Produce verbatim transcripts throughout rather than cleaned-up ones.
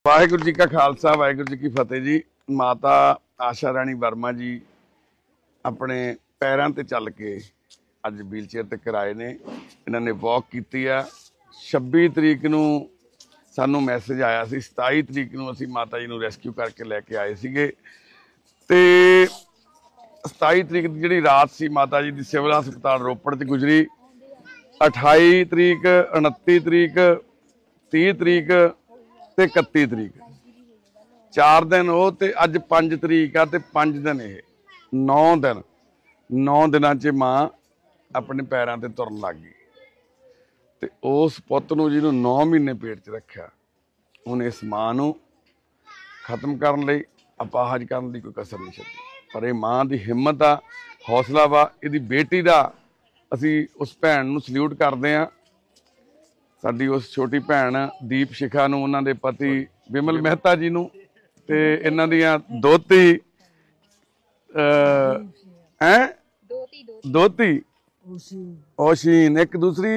वाहिगुरू जी का खालसा वाहिगुरू जी की फतेह जी। माता आशा राणी वर्मा जी अपने पैरों ते चल के अज व्हीलचेयर ते कराए ने। इन्होंने वॉक की है। छब्बी तरीक नूं सानू मैसेज आया सी, सताई तरीक नूं असीं माता जी नूं रेस्क्यू करके लैके आए सीगे ते सताई तरीक की जिहड़ी रात सी माता जी दी सिविल हस्पताल रोपड़ ते गुजरी। अठाई तरीक, उनती तरीक, तीह तरीक ते इकत्ती तरीक चार दिन वो ते अज पंज तरीक आ ते पंज दिन ये नौ दिन नौ दिनां च मां अपने पैरों ते तुरन लग गई। ते उस पुत्त नूं जिहनूं नौ महीने पेट च रखिया उन्हें इस मां नूं खत्म करन लई अपाहज करन लई कोई कसर नहीं छड्डी। पर यह मां की हिम्मत आ, हौसला वा। इहदी बेटी दा असीं उस भैन नूं सल्यूट करदे हां। साडी उस छोटी भैन दीप शिखा नूं, उन्हां दे पति विमल मेहता जी नूं ते इन्हां दियां दोती है दोती ओशीन, एक दूसरी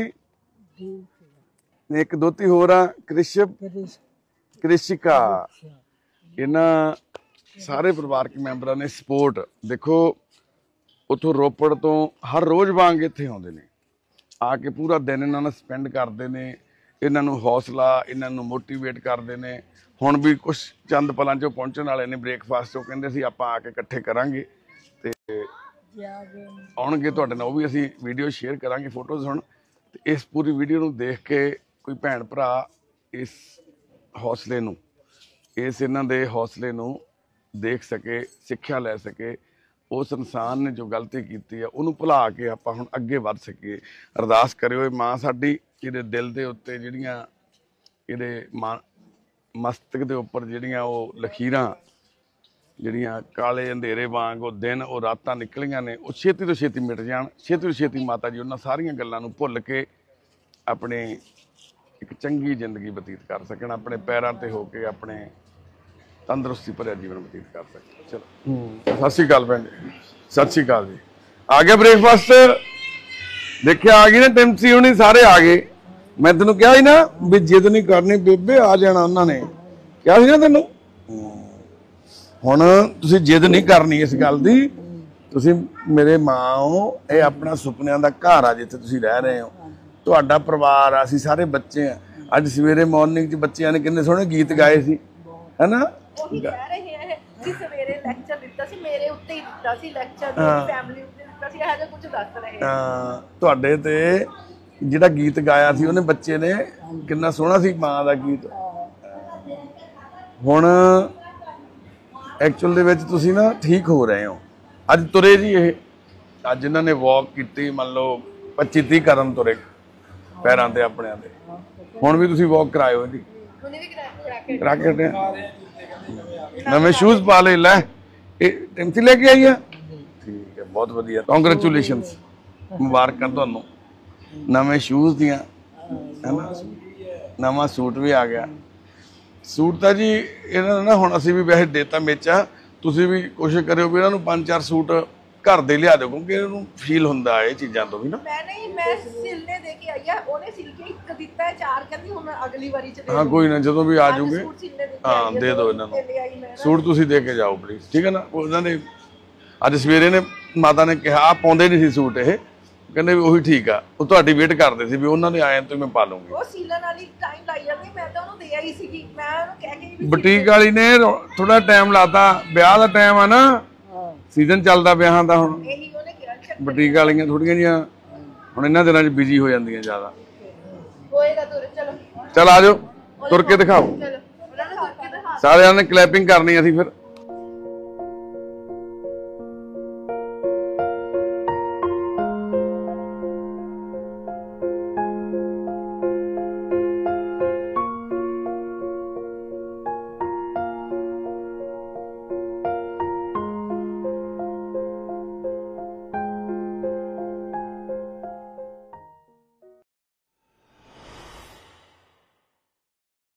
एक दोती होर आ कृषभ कृषिका। इन्हां सारे परिवारक मैंबरां ने सपोर्ट देखो। उतों रोपड़ तो हर रोज़ वांग इत्थे आउंदे ने, आके पूरा दिन इन्हां नाल स्पेंड करते हैं। इन्हां नूं हौसला, इन्हां नूं मोटीवेट करते हैं। हुण भी कुछ चंद पलां चों पहुंचण वाले ने ब्रेकफास्ट चों कहंदे सी आपां आके इकट्ठे करांगे ते आउणगे तुहाडे नाल, ओह भी असीं वीडियो शेयर करांगे फोटोज़। हुण ते इस पूरी वीडियो नूं देख के कोई भैन भरा इस हौसले नूं, इस इन्हां दे हौसले नूं देख सके, सिक्ख्या लै सके। उस इंसान ने जो गलती की है उन्होंने भुला के आप हुण अगे वध सकीए। अरदास करियो मां साडी इहदे दिल दे उत्ते जिहड़ियां इहदे मां मस्तक दे उपर जिहड़ियां ओह लकीरां जिहड़ियां काले अंधेरे वांग वो दिन वो रातां निकलियां ने वो छेती तो छेती मिट जाण। छेती तो छेती माता जी उन्हां सारियां गल्लां नूं भुल के अपनी एक चंगी जिंदगी बतीत कर सकण, अपने पैरां ते हो के अपने तंदुरुस्ती भरिया जीवन बतीत कर सकते। चलो सत श्री अकाल भैन जी, सत श्री अकाल जी। आ गया ब्रेकफास्ट देखिया, आ गई ना टिमसी हुणी, सारे आ गए। मैं तेन कहा ही ना भी जिद नहीं करनी बेबे, आ जाना उन्होंने कहा ना तेन। हुण तुसीं जिद नहीं करनी इस गल दी। तुसीं मेरे मां हो, ये अपना सुपनियां दा घर आ जिथे तुसीं रह रहे हो, तुहाडा परिवार आ, असीं सारे बच्चे आ। अज सवेरे मॉर्निंग च बच्चियां ने किन्ने सोहणे गीत गाए सी, है ना। तुहाडे ते जिहड़ा गीत गाया सी उहने बच्चे ने किन्ना सोहना सी मां दा गीत। हुण एक्चुअल दे विच तुसीं ना ठीक हो रहे हो। अज तुरे जी ये अज इन्हां ने वॉक कीती, मान लो पच्ची तीह कदम तुरे पैरां ते अपणिआं ते। हुण भी तुसीं वॉक करायो जी, करा के हटे नवे शूज पा ले। लै टिमसी लेके आई है, ठीक है, बहुत वधिया, कांग्रेचुलेशनस, मुबारकां तुहानूं नवे शूज दियां, है ना। नवा सूट भी आ गया। सूट तो जी इन्होंने ना हुण असीं भी वैसे देता मेचा, तुसीं भी कोशिश करियो भी इन्होंने पांच चार सूट घर दे लिया दो, क्योंकि इन्हों फील होंदा है चीज़ों तो भी ना। मैं नहीं, मैं सिलने दे के आई है, ओने सिल के एक दिता है, चार कहंदी हुण अगली वारी च दे। हाँ कोई ना, जो भी आ जाओगे हाँ दे दो इन्होंने सूट, तुसीं दे के जाओ प्लीज़, ठीक है ना। उन्होंने अज सवेरे ने माता ने कहा आप पाउंदे नहीं सी सूट, ये कहंदे ਉਹੀ ठीक आ, वो तुहाडी वेट करदे सी भी ਉਹਨਾਂ ਦੇ ਆਏ तो मैं पा लूंगी। ਉਹ ਸੀਲਨ ਵਾਲੀ ਟਾਈਮ ਲਾਈ ਜਾਂਦੀ, ਮੈਂ ਤਾਂ ਉਹਨੂੰ ਦੇ ਆਈ ਸੀਗੀ। ਮੈਂ ਉਹਨੂੰ ਕਹਿ ਕੇ ਵੀ ਬੁਟੀਕ ਵਾਲੀ ਨੇ ਥੋੜਾ ਟਾਈਮ ਲਾਤਾ, ਵਿਆਹ ਦਾ ਟਾਈਮ ਆ ਨਾ, ਸੀਜ਼ਨ ਚੱਲਦਾ ਵਿਆਹਾਂ ਦਾ। ਹੁਣ ਇਹੀ ਉਹਨੇ ਕਿਹਾ ਬੁਟੀਕ ਵਾਲੀਆਂ ਥੋੜੀਆਂ ਜੀਆਂ ਹੁਣ ਇਹਨਾਂ ਦਿਨਾਂ 'ਚ ਬਿਜ਼ੀ ਹੋ ਜਾਂਦੀਆਂ ਜ਼ਿਆਦਾ। ਹੋਏਗਾ ਤੁਰ, ਚਲੋ ਚੱਲ ਆ ਜਾਓ, ਤੁਰ ਕੇ ਦਿਖਾਓ। ਸਾਰਿਆਂ ਨੇ ਕਲੈਪਿੰਗ ਕਰਨੀ ਅਸੀਂ ਫਿਰ।